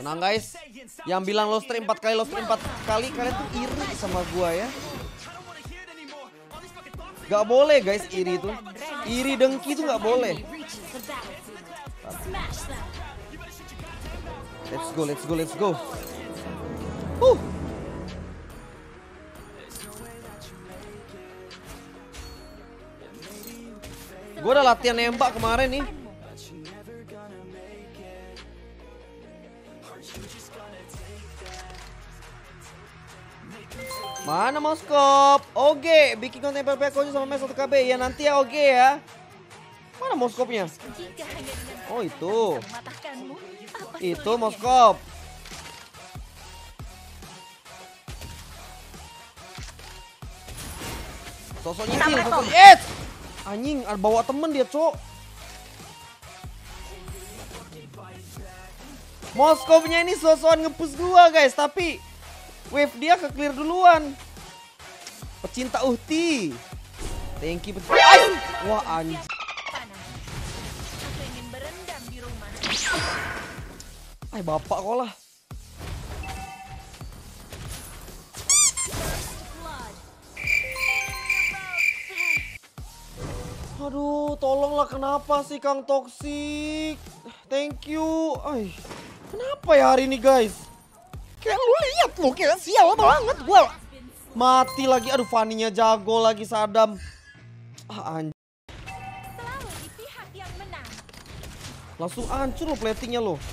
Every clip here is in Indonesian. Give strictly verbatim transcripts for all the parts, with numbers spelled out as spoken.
Tenang guys. Yang bilang low stream empat kali, low stream empat kali, kalian tuh iri sama gua ya. Gak boleh guys iri itu. Iri dengki itu gak boleh. Let's go, let's go, let's go. Huh. Gue udah latihan nembak kemarin nih. Mana mau scope? Oke, bikin konten P P K sama mes satu K B ya nanti ya, oke ya. Mana mau scope-nya? Oh itu. Itu mau scope. Sosok nyicil, sosok nyicil. Anjing, bawa temen dia, cok. Moskopnya ini sosokan ngepush gua, guys. Tapi wave dia ke clear duluan. Pecinta uhti. Thank you, pecinta. Wah, anjing. Ay, bapak kok lah. Aduh, tolonglah, kenapa sih Kang Toxic? Thank you. Ay, kenapa ya hari ini guys? Kayak lu lihat lu, kayak sial banget gua. Mati lagi, aduh Fanny-nya jago lagi Sadam. Ah, anjir. Selalu di pihak yang menang. Langsung hancur lo platingnya lo.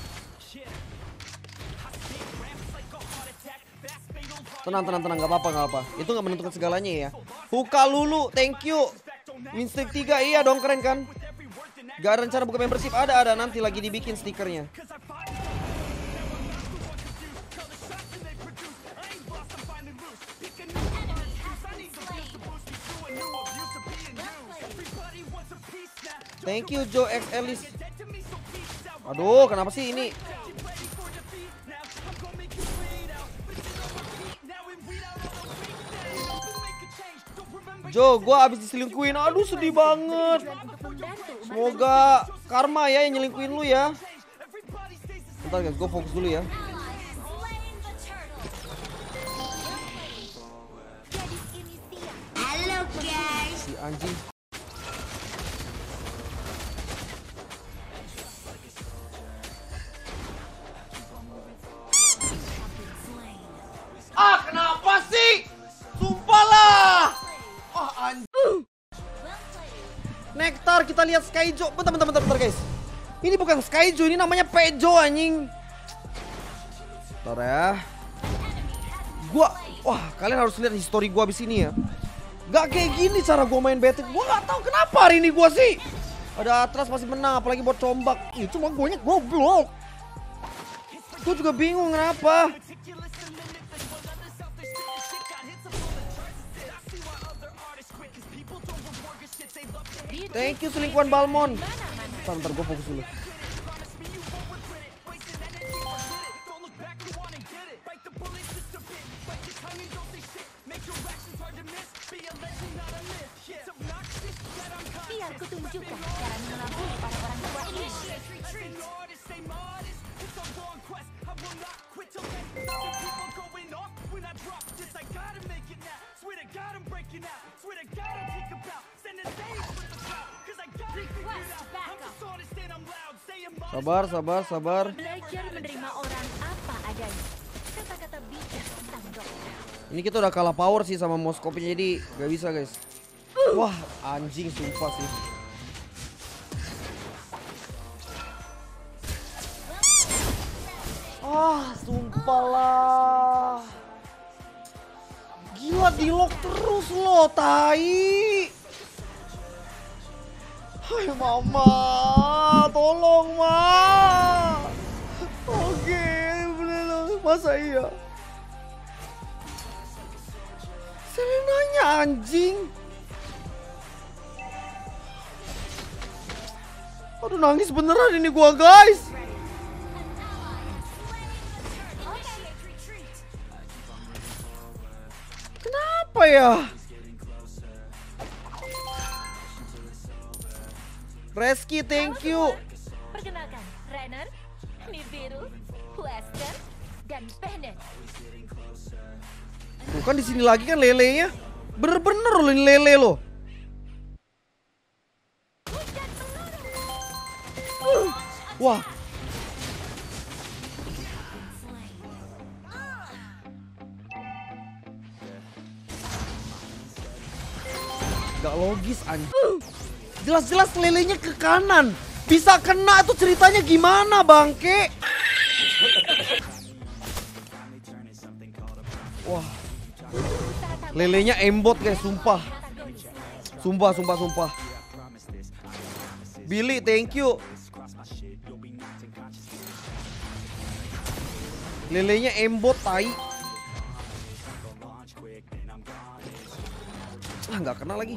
Tenang, tenang, tenang, gak apa-apa, gak apa. Itu gak menentukan segalanya ya. Huka Lulu, thank you. Minstreak tiga, iya dong, keren kan? Gak ada rencana buka membership, ada, ada. Nanti lagi dibikin stikernya. Thank you Joe X Ellis. Aduh, kenapa sih ini? Jo, gua abis diselingkuhin. Aduh, sedih banget. Semoga karma ya yang nyelingkuhin lu ya. Bentar guys, gua fokus dulu ya. Halo guys. Si anjing. Ah, kenapa sih? Sumpah lah. Ah, anjing. Nektar, kita lihat Skyjo. Bentar, bentar, bentar, bentar guys. Ini bukan Skyjo, ini namanya Pejo anjing. Bentar ya. Gua, wah, kalian harus lihat histori gua abis ini ya. Gak kayak gini cara gua main Batik. Gua gak tahu kenapa hari ini gua sih. Ada Atlas masih menang, apalagi buat combak. Itu mah guanya goblok. Gua juga bingung kenapa. Thank you selingkuhan Balmon. Bentar, bentar gue fokus dulu. Biar kutunjukkan cara mengelabui para orang tua ini. Sabar, sabar, sabar. Belajar menerima orang apa adanya. Kata-kata bijak tentang dokter. Ini kita udah kalah power sih sama Moskopnya, jadi gak bisa guys. Wah, anjing sumpah sih. Ah, sumpah lah. Gila, di lock terus lo, tai. Hai mama, tolong ma. Oke, bener, masa iya? Selenanya anjing. Aduh, nangis beneran ini gua guys. Kenapa ya? Reski, thank you. Perkenalkan, Renner, Nibiru, Western dan Bennett. Tuh kan di sini lagi kan lelenya. Bener-bener loh ini lele loh. Uh, wah. Gak logis anjing. Jelas-jelas lelenya ke kanan. Bisa kena tuh ceritanya gimana bangke? Wah. Lelenya embot guys, sumpah. Sumpah, sumpah, sumpah. Billy, thank you. Lelenya embot tai. Ah, nggak kena lagi.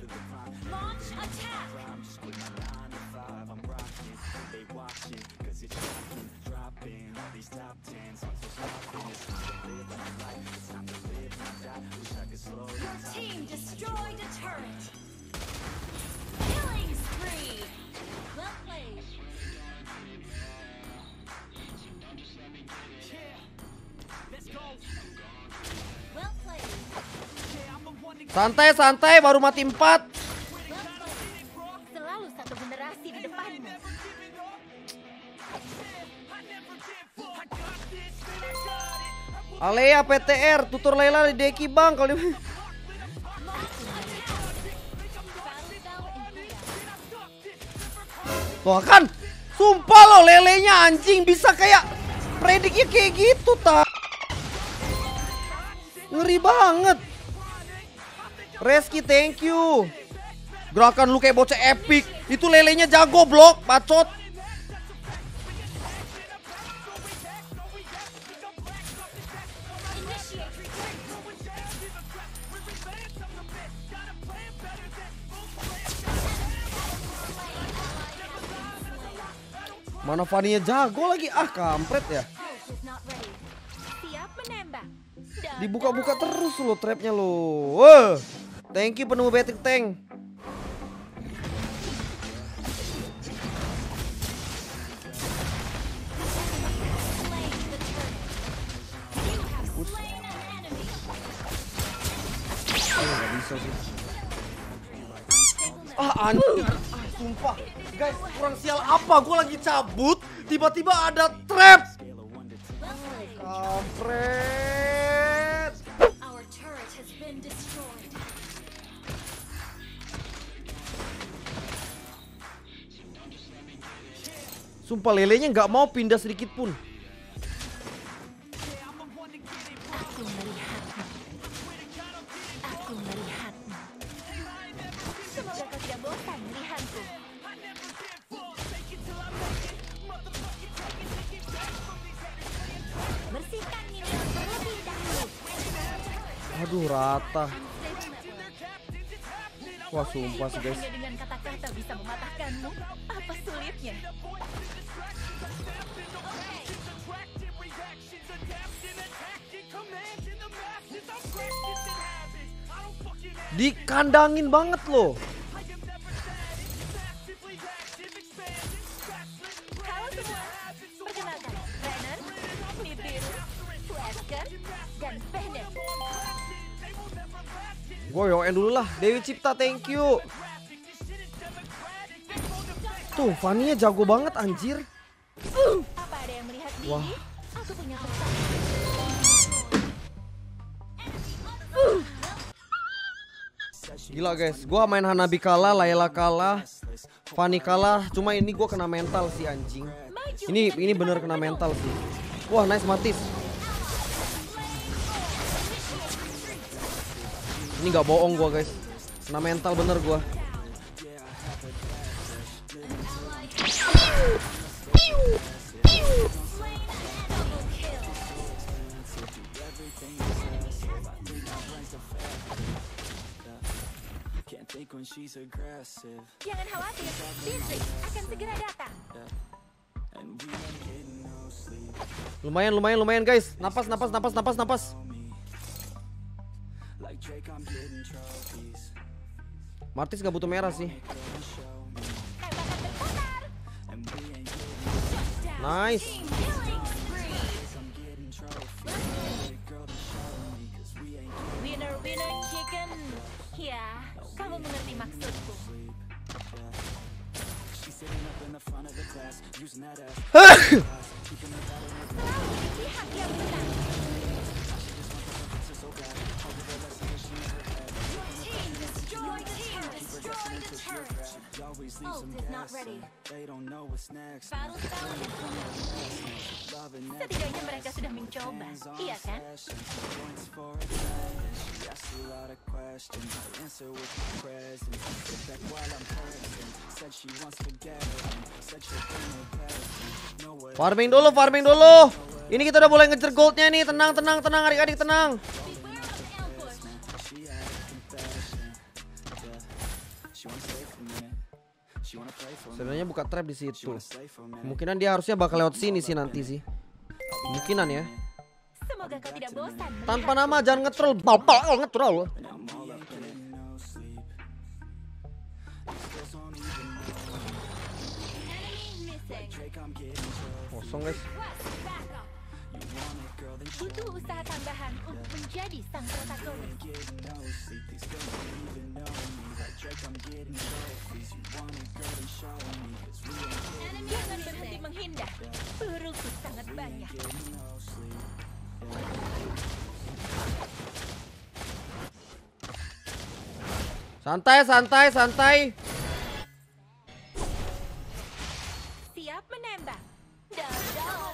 Team destroyed a turret. Killing spree. Well played. Well played. Santai, santai, baru mati empat. Well played. Selalu satu generasi di depanmu. Alea P T R, tutur Layla di Deki bang kalau di... Tuh kan, sumpah lo lelenya anjing bisa kayak prediknya kayak gitu ta. Ngeri banget. Reski thank you. Gerakan lu kayak bocah epic. Itu lelenya jago blok, bacot. Mana Fanny-nya jago lagi, ah kampret ya. Siap menembak. Dibuka-buka terus lo trapnya lo. Wah, thank you penemu Betik Tank. Nggak bisa sih. Ah anjing, ah, sumpah. Guys, kurang sial apa? Gue lagi cabut, tiba-tiba ada trap. Kampret. Our turret has been destroyed. Sumpah lelenya nggak mau pindah sedikit pun. Aku melihatmu. Aku melihatmu. Semoga kau tidak bosan melihatku. Bersihkan minion terlebih dahulu. Aduh rata. Wah sumpah sih guys. Hanya dengan kata-kata bisa mematahkanmu. Apa sulitnya? Dikandangin banget loh. Halo semua. Perkenalkan, Renner, Nibiru, Wesker, dan Bennett. Gue yoen dulu lah. Dewi Cipta thank you. Tuh Fanny-nya jago banget anjir. Apa ada yang melihat diri? Wah. Aku punya pesan. Gila guys, gue main Hanabi kalah, Layla kalah, Fanny kalah. Cuma ini gue kena mental sih anjing. Ini ini bener kena mental sih. Wah nice Matis. Ini nggak bohong gue guys, kena mental bener gue. Jangan khawatir, Beatrix akan segera datang. Lumayan lumayan lumayan guys. Napas napas napas napas napas. Martis gak butuh merah sih. Tembakan berputar. Nice. Killing spree. Pihak yang benar. Your team destroyed the turret. Destroyed the turret. Ult is not ready. Battle style. Setidaknya mereka sudah mencoba, iya kan? Farming dulu, farming dulu. Ini kita udah boleh ngejar goldnya nih. Tenang, tenang, tenang, adik-adik tenang. Beware of ambush. Sebenarnya buka trap di situ. Kemungkinan dia harusnya bakal lewat sini sih nanti sih. Kemungkinan ya. Semoga kau tidak bosan. Tanpa nama jangan ngetrol. Bal-bal ngetrol. Kosong guys. Butuh usaha tambahan untuk menjadi sang protagonis. Jangan berhenti menghindar. Peluruku sangat banyak. Santai, santai, santai. Siap menembak. Down, down.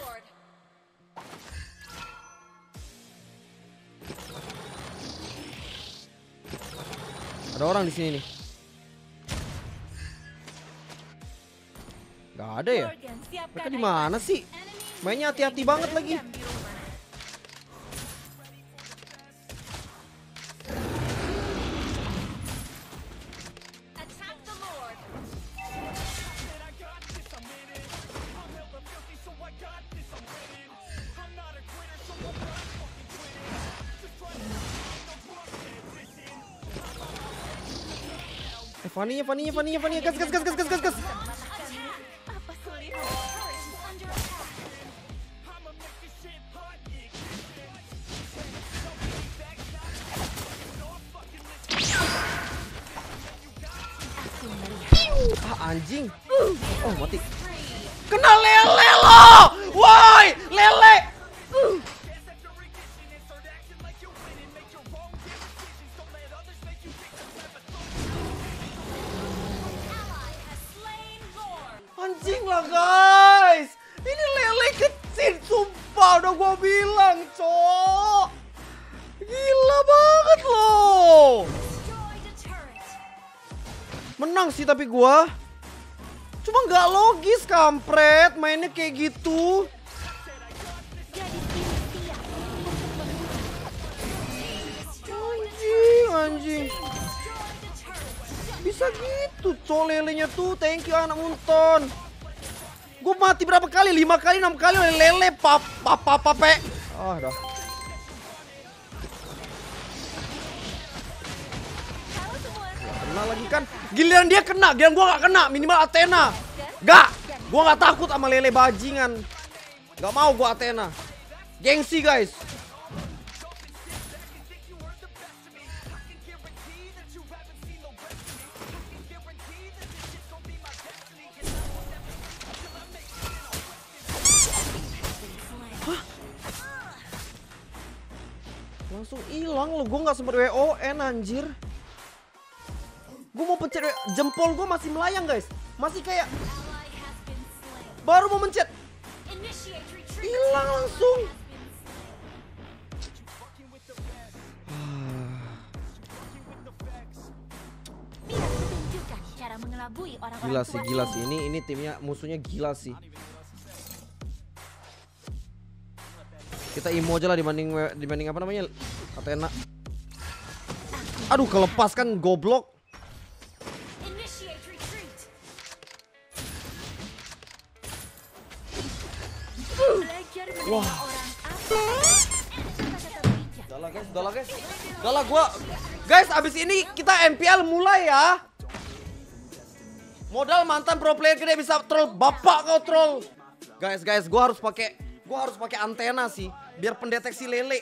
Ada orang di sini nih. Gak ada ya? Morgan, siapkan Mereka di mana sih? Mainnya hati-hati banget lagi. Berendam di rumah. Attack the Lord. Eh, Fanny-nya, Fanny-nya, Fanny-nya, Fanny-nya. Gas, gas, gas, gas, gas, gas, gas. Apa sulitnya? Turret is under attack. Aku melihat. Ah, anjing. Oh, mati. Kena lele lo. Woi, lele. Anjing lah guys. Ini lele kecil sumpah udah gua bilang, cok. Gila banget loh. Destroy the turret. Menang sih tapi gua. Cuma nggak logis kampret mainnya kayak gitu. Gadis ini siap untuk membunuh. Anjing, anjing. Destroy the turret. Bisa gitu cok lelenya tuh. Thank you anak Munton. Gue mati berapa kali? Lima kali, enam kali oleh lele pap pap pap pape. Ah dah. Halo semua. Kena lagi kan. Giliran dia kena, giliran gua gak kena. Minimal Athena. Gak. Gua gak takut sama lele bajingan. Gak mau gua Athena. Gengsi guys. Langsung hilang lo, gue nggak sempet W O N anjir. Gue mau pencet W- jempol gue masih melayang guys, masih kayak Ally has been slain. baru mau mencet, Initiate retreat. hilang langsung. Biar aku tunjukkan cara mengelabui orang-orang Gila sih, kuat gila ini. sih. Ini ini timnya musuhnya gila sih. Kita imo aja lah dibanding dibanding apa namanya Athena. Aduh kelepas kan goblok. Initiate retreat. Belajar menerima Wah. orang apa? Kata-kata bijak. Udah lah guys, udah lah guys. Udah lah gua. Guys, abis ini kita M P L mulai ya. Modal mantan pro player gede bisa troll, bapak kau troll. Guys, guys, gua harus pakai gua harus pakai antena sih biar pendeteksi lele.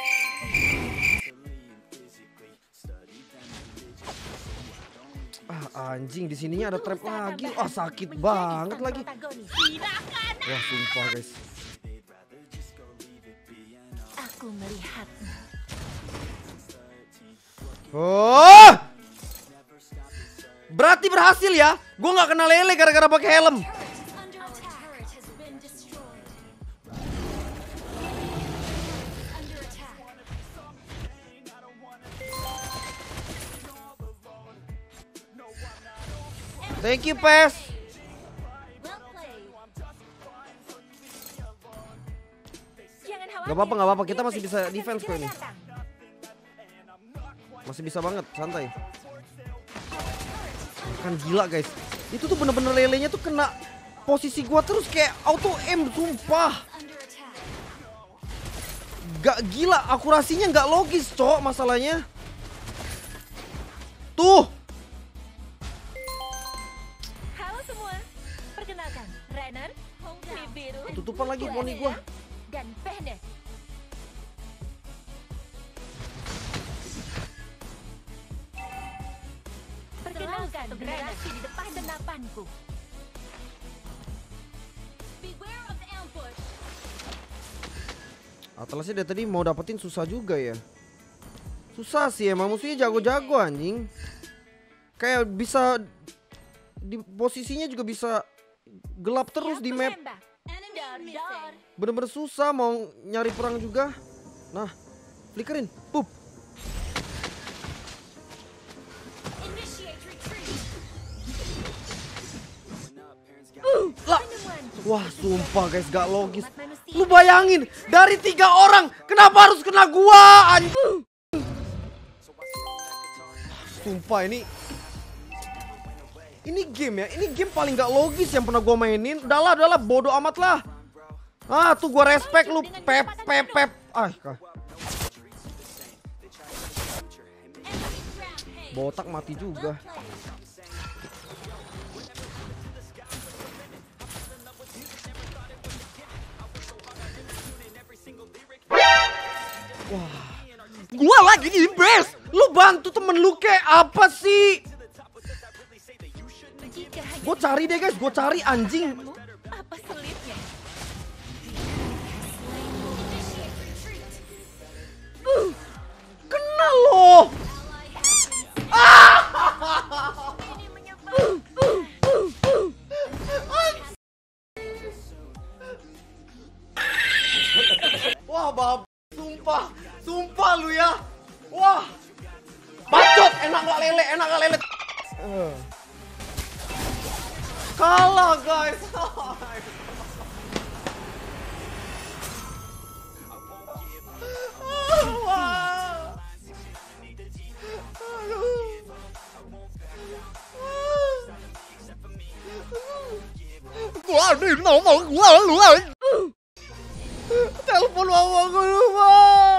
Ah, Anjing, di sininya ada trap lagi. Wah, sakit banget lagi. Wah, sumpah guys. Aku melihat. Oh! Berarti berhasil ya. Gue nggak kena lele gara-gara pakai helm. Thank you, Pes. Gak apa-apa, gak apa-apa. Kita masih bisa defense kok ini. Masih bisa banget, santai. Kan gila guys. Itu tuh bener-bener lelenya tuh kena posisi gua terus kayak auto aim, sumpah. Gak gila, akurasinya gak logis, cok, masalahnya. Tuh. Tutupan lagi poni gua. Dan Pene. Perkenalkan generasi di depan senapanku. Beware of the ambush. Atlasnya dari tadi mau dapetin susah juga ya. Susah sih emang, musuhnya jago-jago anjing. Kayak bisa di posisinya juga bisa gelap terus di map. Bener-bener susah mau nyari perang juga. Nah, flickerin, pup. Uh, lah. Wah, sumpah guys, gak logis. Lu bayangin, dari tiga orang, kenapa harus kena gua, anjing? Sumpah ini, ini game ya, ini game paling gak logis yang pernah gua mainin. Udahlah, udahlah, bodoh amat lah. Ah, tuh gua respect lu, pep, pep, pep. Ah, kah. Botak mati juga. Wah, gua lagi di base. Lu bantu temen lu kayak apa sih? Gua cari deh guys, gua cari anjing. Apa selitnya? Uh, kena loh. Ah! Wah, bab, sumpah, sumpah lu ya. Wah, bacot, enak gak lele, enak gak lele. Uh. Kalah guys. Gua đi nomor gua lu. Telepon mama gua lupa.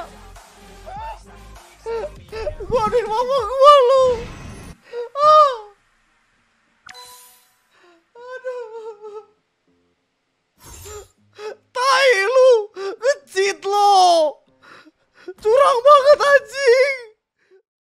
Gua di mama gua lu. Aduh. Tai lu, ngecit lo. Curang banget anjing.